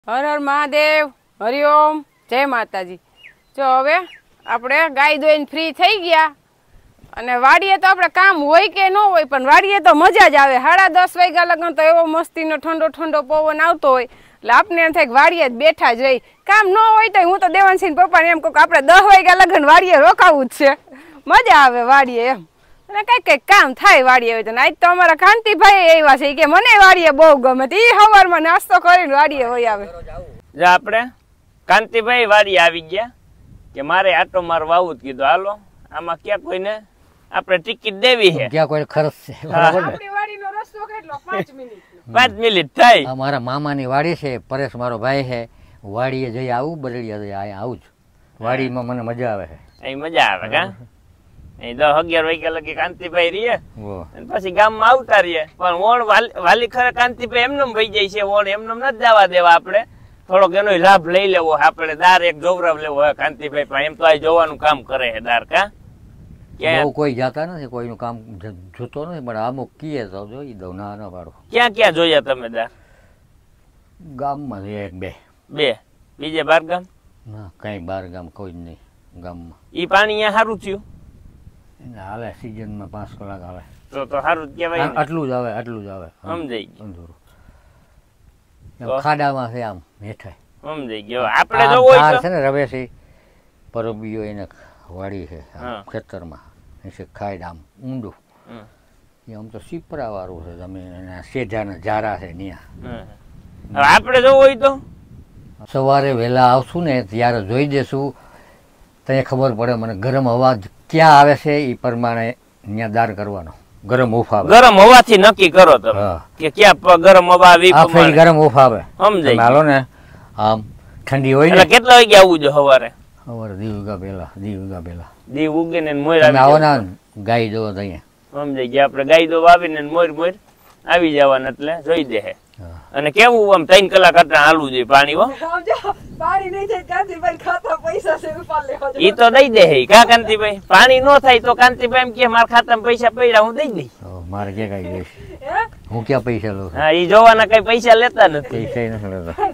હર હર મહાદેવ, હરિઓમ, જય માતાજી। જો હવે આપણે ગાય દોઈને ફ્રી થઈ ગયા અને વાડીએ તો આપણે કામ હોય કે ન હોય પણ વાડીએ તો મજા જ આવે। 10:30 વાગ્યા લગન તો એવો મસ્તીનો ઠંડો ઠંડો પવન આવતો હોય એટલે આપણે એમ થાય કે વાડીએ જ બેઠા જ રહી। કામ ન હોય તો હું તો દેવાનસિંહ પપ્પાને એમ કહું કે આપણે 10 વાગ્યા લગન વાડીએ રોકાવું જ છે, મજા આવે વાડીએ એમ। અને કઈક કામ થાય વાડીએ હોય તો આજ તો અમારા કાંતિભાઈ આવ્યા છે કે મને વાડીએ બહુ ગમે, ઈ સવારમાં નાસ્તો કરીને વાડીએ હોય આવે। જો આપણે કાંતિભાઈ વાડી આવી ગયા કે મારે આટો મારવા આવું જ કીધું હાલો આમાં ક્યાં કોઈને આપણે ટિકિટ દેવી છે, ક્યાં કોઈ ખર્ચ છે, બરાબર ને? આપણી વાડીનો રસ્તો કેટલો 5 મિનિટ 5 મિનિટ થાય। અમારા મામાની વાડી છે, પરેશ મારો ભાઈ છે, વાડીએ જઈ આવું, બદડિયા જઈ આવું જ, વાડીમાં મને મજા આવે છે, અહીં મજા આવે કા? અહીં 10-11 વાગ્યા લગી કાંતિભાઈ રહીએ અને પછી ગામમાં આવતા રહીએ પણ ઓણ વાલી ખરે કાંતિભાઈ એમને વહી જાય છે, ઓણ એમને નથી જવા દેવા, આપણે થોડોક એનો લાભ લઈ લેવો, આપણે દાર એક જોવરાવ લેવો હોય કાંતિભાઈ પણ એમ તો આ જોવાનું કામ કરે છે દાર કા? બહુ કોઈ જાતા નથી, કોઈનું કામ જોતો નથી પણ અમુક કીએ તો જોઈ દઉં, ના ના પાડો। ક્યાં ક્યાં જોયા તમે દાર? ગામમાં એક બે બીજે બાર ગામ? ના કઈ બાર ગામ કોઈ જ નહીં ગામમાં। ઈ પાણી અહીંયા સારું થયું? હાલે સિઝનમાં 5 કલાક આવે તો સારું જ કહેવાય, આટલું જ આવે, આટલું જ આવે, સમજાઈ ગયું। ખાડામાં છે આમ હેઠે, સમજાઈ ગયો। આપણે જો હોય છે ને રવેશી પરબીઓ એને વાડી છે ખેતરમાં, ખાડ આમ ઊંડું, આમ તો સીપરા વાળું છે, તમે એના સેઢાના જારા છે ત્યાં। આપણે જો હોય તો સવારે વહેલા આવશું ને ત્યારે જોઈ દેશું, તને ખબર પડે મને ગરમ હવા ક્યાં આવે છે એ પ્રમાણે ત્યાં દાર કરવાનો। ગરમ ઓફ આવે, ગરમ હવાથી નક્કી કરો તમે કે ક્યાં ગરમ હવા આવી, ગરમ ઓફ આવે, સમજાય? હાલો ને આમ ઠંડી હોય ને કેટલા વાગે આવવું છે સવારે? સવારે દીવ ઉગા પેલા દીવ ઉગે ને મોર આવો ને ગાય દો અહીંયા, સમજાઈ ગયા? આપણે ગાય દો વાવીને મોર આવી જવાના એટલે જોઈ દે। અને કેવું આમ 3 કલાક અટણા હાલવું જોઈએ પાણી? હો પાણી નહીં થાય કાંતિભાઈ ખાતા પૈસા છે ઉપાડ લેવો જોઈએ, ઈ તો દઈ દે કા કાંતિભાઈ? પાણી નો થાય તો કાંતિભાઈ એમ કે મારા ખાતામાં પૈસા પડ્યા હું દઈ દઈ, મારે ક્યાં કઈ દઈશ, હું ક્યાં પૈસા લઉં? હા ઈ જોવાના કઈ પૈસા લેતા નથી, પૈસા નથી લેતા।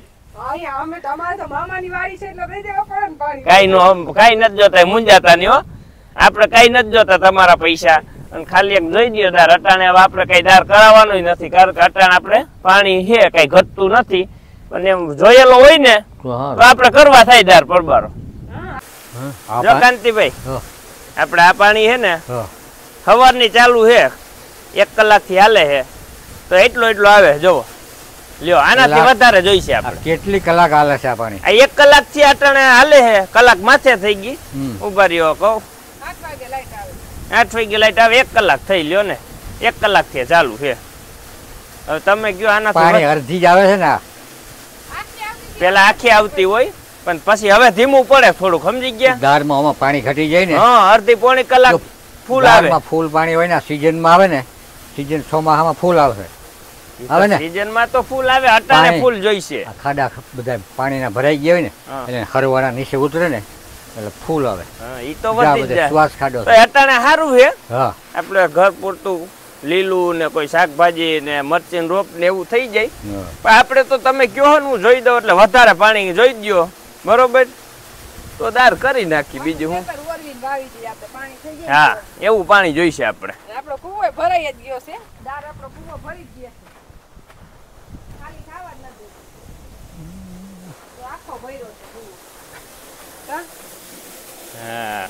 કઈ નથી જોતા, મુંજાતા નહીં હો, આપડે કઈ નથી જોતા તમારા પૈસા। અને ખાલી એક જોઈ દો દાર અટાણે, આપડે કઈ દાર કરાવવાનું નથી કારણ કે અટાણે આપણે પાણી છે કઈ ઘટતું નથી, પણ એમ જોયેલો હોય ને તો આપડે કરવા થાય દાર પરબારો। જો કાંતિભાઈ આપડે આ પાણી છે ને સવારની ચાલુ છે, 1 કલાક થી હાલે છે તો એટલો આવે, જોવો લ્યો આનાથી વધારે જોઈશે આપણે। કેટલી કલાક હાલે છે આ પાણી? આ 1 કલાક થી અટાણે હાલે છે, કલાક માથે થઈ ગઈ, ઉભા રહ્યો કહું 8 વાગે લાઈટ આવે, 1 કલાક થઈ લ્યો ને, 1 કલાક થી ચાલુ છે। હવે તમે કયો આનાથી અડધી જ આવે છે ને? પેલા આખી આવતી હોય પણ પછી હવે ધીમું પડે થોડુંક, સમજી ગયા? દારમાં આમાં પાણી ઘટી જાય ને, હા અડધી પોણી કલાક ફૂલ આવે, ફૂલ પાણી હોય ને સીઝનમાં આવે ને, સીઝન ચોમાસામાં ફૂલ આવશે, આવે ને સીઝન માં તો ફૂલ આવે, અટાણે ફૂલ જોઈશે। ખાડા બધા પાણીના ભરાઈ ગયા હોય ને એટલે હરવાના નીચે ઉતરે ને એટલે ફૂલ આવે, ઈ તો વધી જાય શ્વાસ ખાડો અટાણે સારું છે। હા આપણે ઘર પૂરતું લીલું ને કોઈ શાકભાજી ને મરચી રોપ ને એવું થઈ જાય, પણ આપણે તો તમે કયો હું જોઈ દઉં એટલે વધારે પાણી જોઈ દો, બરોબર તો દાર કરી નાખી, બીજું હું હા એવું પાણી જોઈશે આપણે। આપણો કુવો ભરાઈ જ ગયો છે, દાર આપણો કુવો ભરી જ ગયો છે, ખાલી ખાવા જ નથી તો આખો ભર્યો છે કુવો। હા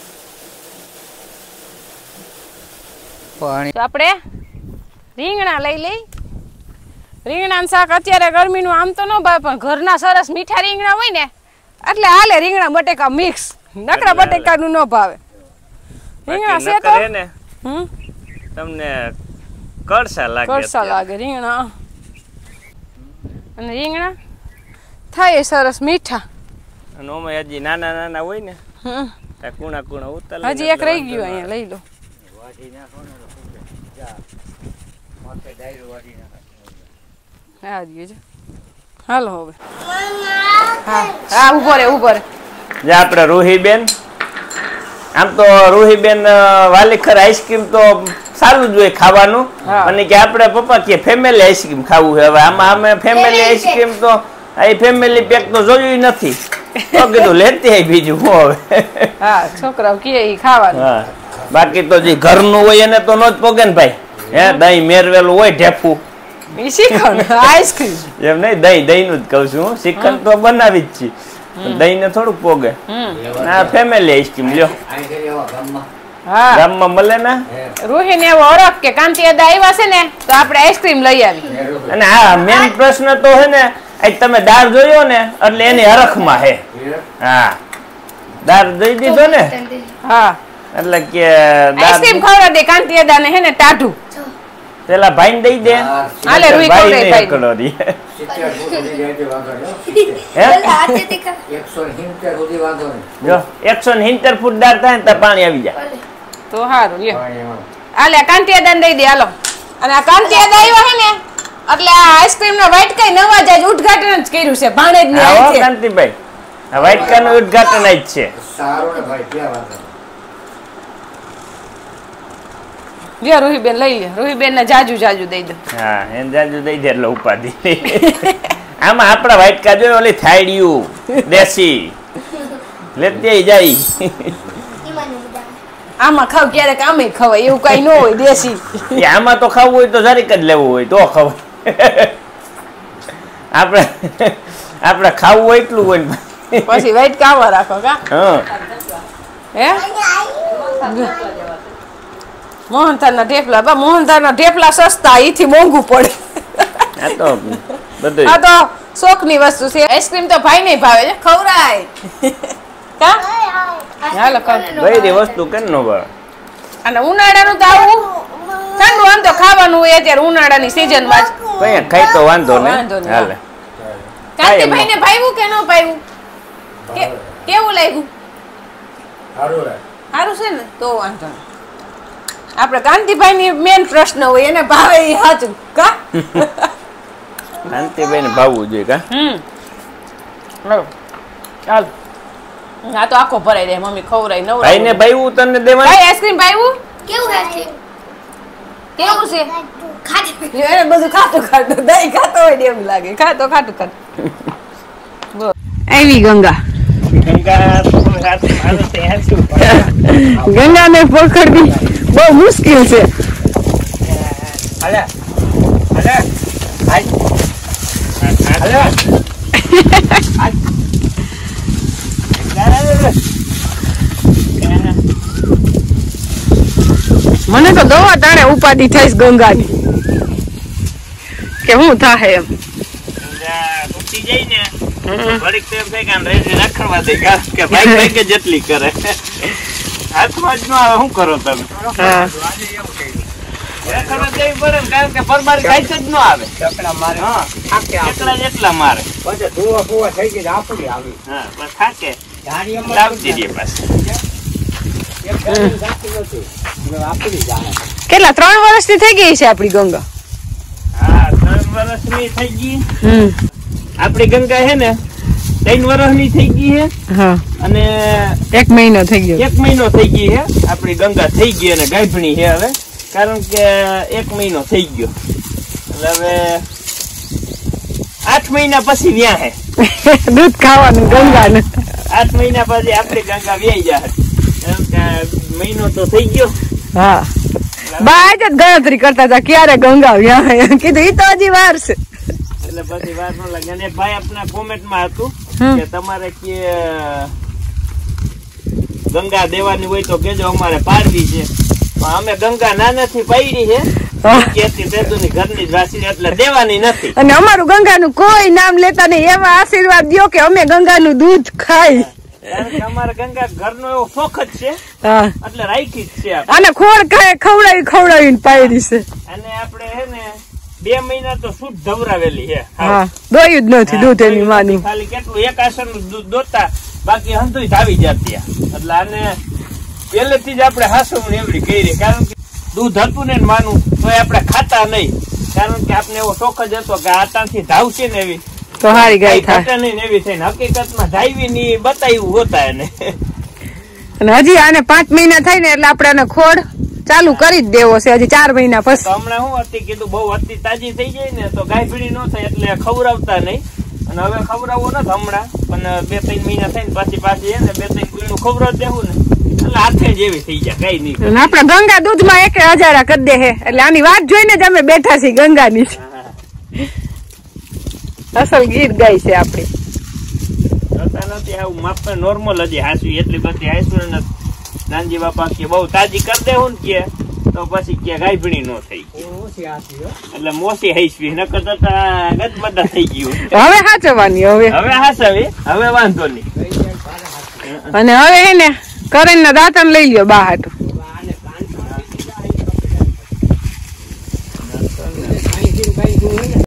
પાણી તો આપણે રીંગણા લઈ લઈ, રીંગણાનું શાક અત્યારે ગરમીનું આમ તો ન ભાવે પણ ઘરના સરસ મીઠા રીંગણા હોય ને એટલે હાલે, રીંગણા બટેકા મિક્સ, નકરા બટેકાનું ન ભાવે। રીંગણા છે તો ને તમને કડસા લાગે રીંગણા, અને રીંગણા થાય સરસ મીઠા, અને ઓમે હજી નાના હોય ને કુણા ઉતર, હજી એક રહી ગયું અહીંયા લઈ લો। હાલો હવે હા ઉભો રે જે આપણે રૂહીબેન, આમ તો રૂહીબેન વાલીખર આઈસ્ક્રીમ તો સારું જ હોય ખાવાનું, અને કે આપણે પપ્પા કે ફેમિલી આઈસ્ક્રીમ ખાવું છે, હવે આમાં અમે ફેમિલી આઈસ્ક્રીમ તો આ ફેમિલી પેક તો જોયું નથી તો કીધું લેતી આવી બીજું હું હવે. હા છોકરાઓ કે ઈ ખાવાનું. હા બાકી તો જે ઘરનું હોય એને તો નો જ પોગે ને ભાઈ. હે દહીં મેરવેલું હોય ઢેફું ઈ શ્રીખંડ આઈસ્ક્રીમ એમ નહીં દહીં નું જ કઉ છું હું. શ્રીખંડ તો બનાવી જ છે દહીં ને થોડુંક પોગે. આ ફેમિલી આઈસ્ક્રીમ લ્યો હા ગામમાં મળે ને. રૂહી ને એવો ઓળખ કે કાંતિ દાદા આવ્યા છે ને તો આપણે આઈસ્ક્રીમ લઈ આવી. અને હા મેન પ્રશ્ન તો હે ને આજ તમે દાળ જોયો ને એટલે એની હરખમાં હે. હા દાળ જોઈ દીધો ને હા એટલે કે આઈસ્ક્રીમ ખવડા દે કાંતિ દાદા ને હે ને ટાઢું પેલા ભાઈ દઈ દે. હાલે રૂહી ભાઈ ખવડાય નહીં ભાઈ. એકલો રહી. જો 170 ફૂટ દાળ થાય ને તો પાણી આવી જાય. તો સારું લ્યો હાલે કાંતિ દાદા દઈ દે હાલો. અને આ કાંતિ દાદા આવ્યા હે ને એટલે આ આઈસ્ક્રીમ નો વાઇટ કઈ નવા જ આજ ઉદ્ઘાટન જ કર્યું છે ભાણેજ ની આવો આઈ છે. કાંતિભાઈ આ વ્હાઈટ કાર નું ઉદ્ઘાટન જ છે. લ્યો રૂહીબેન લઈ લે રૂહીબેન ને જાજુ જાજુ દઈ દો. હા એને જાજુ દઈ દે એટલે ઉપાધિ. આમાં આપડા વ્હાઈટ કાર જોઈ ઓલી થાળીયું દેશી લેતી જાય. આમાં ખાવ ક્યારેક આમે ખવાય એવું કઈ ન હોય દેશી. એ આમાં તો ખાવું હોય તો જરીક જ લેવું હોય તો ખવાય. આપણે ખાવું હોય એટલું હોય ને પછી વાઈટ કાવા રાખો કા હા હે મોહનથાળ ના ઢેફલા બા મોહનથાળ ના ઢેફલા સસ્તા ઈથી મોંઘું પડે. આ તો બધું આ તો શોખ ની વસ્તુ છે. આઈસ્ક્રીમ તો ભાઈ નહીં ભાવે છે ખવરાય કા હાલો ખવ બધી વસ્તુ કેમ નો ભાવે. અને ઉનાળાનું તો આવું ઠંડુ આમ તો ખાવાનું હોય અત્યારે ઉનાળાની સીઝન માં જ. કઈ ખાઈ તો વાંધો વાંધો નહીં નહીં. હાલે. કાંતિભાઈ ને ભાવ્યું કે ન ભાવ્યું કેવું લાગ્યું સારું છે ને તો વાંધો નહીં. આપણે કાંતિભાઈ ની મેન પ્રશ્ન હોય એને ભાવે એ સાચું કા કાંતિભાઈ ને ભાવવું જોઈએ કા. ચાલ આ તો આખો ભરાઈ દે મમ્મી ખવરાઈ નવરા ભાઈ ને ભાઈવું તને દેવાનું. ભાઈ આઈસ્ક્રીમ ભાવ્યું કેવું લાગે કેવું છે ખાટી એને બધું ખાતું ખાતું દહીં ખાતો હોય ને એવું લાગે ખાતો ખાતું ખાતું. આવી ગંગા ગંગા ને પકડવી બહુ મુશ્કેલ છે. મને તો દવા તાણે ઉપાધિ થઈશ ગંગાની કે હું થાય એમ. જેટલી કરે હાથમાં જ ન આવે શું કરો તમે. કારણ કે પરમારી કાંઈ જ ન આવે. એકલા જેટલા મારે હા બસ થાકે લાવતી દે પાછું. કેટલા 3 વર્ષથી થઈ ગઈ છે આપડી ગંગા. હા 3 વર્ષની થઈ ગઈ. આપડી ગંગા હે ને 3 વર્ષની થઈ ગઈ હે. હા અને 1 મહિનો થઈ ગયો. 1 મહિનો થઈ ગઈ હે. આપડી ગંગા થઈ ગઈ અને ગાભણી છે હવે. કારણ કે 1 મહિનો થઈ ગયો એટલે હવે 8 મહિના પછી વ્યા હે દૂધ ખાવાનું ગંગાનું. 8 મહિના પછી આપડી ગંગા વ્યાઈ જાય. એમ કે મહિનો તો થઈ ગયો. હા બાજ જ ગણતરી કરતા હતા ક્યારે ગંગા વ્યા કીધું ઈ તો હજી વાર છે. એટલે પછી વાર ન લાગે. અને ભાઈ આપના કોમેન્ટમાં હતું કે તમારે કે ગંગા દેવાની હોય તો કેજો અમારે પાડવી છે. અમે ગંગા નાનાથી પાડી છે ઘરની જ વાસી એટલે દેવાની નથી. અને અમારું ગંગાનું કોઈ નામ લેતા નહીં એવા આશીર્વાદ દો કે અમે ગંગાનું દૂધ ખાઈ. અમારે ગંગા ઘરનો એવો શોખ જ છે એટલે રાખી જ છે. અને ખોળ ખવડાવીને પાડી છે. અને આપણે હે ને 2 મહિના તો શુદ્ધ ધવરાવેલી છે. હા દોયું જ નથી દૂધ એની માની. ખાલી કેટલું 1 આસનનું દૂધ દોતા બાકી હંતુઈ આવી જતી. એટલે આને પહેલેથી જ આપણે હાસવણી એવડી કરી. કારણ કે દૂધ હતું ને માનું તો આપણે ખાતા નહીં. કારણ કે આપણે એવો શોખ જ હતો કે આટાથી ધાવશે ને એવી તો હારી ગાય થાય નહીં એવી થઈને હકીકતમાં ધાવી ની બતાવ્યું હોતા એને. અને હજી આને 5 મહિના થાય ને એટલે આપણે આને ખોડ ચાલુ કરી જ દેવો છે હજી 4 મહિના પછી. હમણાં હું હતી કીધું બહુ અતિ તાજી થઈ જાય ને તો ગાયભીણી ન થાય એટલે ખવડાવતા નહીં. અને હવે ખવડાવવો નથી હમણાં, પણ 2-3 મહિના થઈને પાછી હે ને 2-3 ગુણનું ખવડાવી દેવું ને એટલે હાથે જેવી થઈ જાય, કઈ નહીં. અને આપણે ગંગા દૂધમાં એક હજારા કરી દે હે, એટલે આની વાત જોઈને જ અમે બેઠા છીએ ગંગાની. અસલ ગીત ગાય છે આપડી. નથી આવું માપ નોર્મલ હજી હાસવી એટલી બધી હાસવી ને નાનજી બાપા કે બહુ તાજી કરી દેવું ને કે તો પછી કે ગાયભણી નો થઈ એટલે મોસી હાસવી નકર તતા ગદબદા થઈ ગયું. હવે હાચવાની હવે હાસવી હવે વાંધો નહીં. અને હવે હે ને કરણ ના દાંતણ લઈ લ્યો બહાર.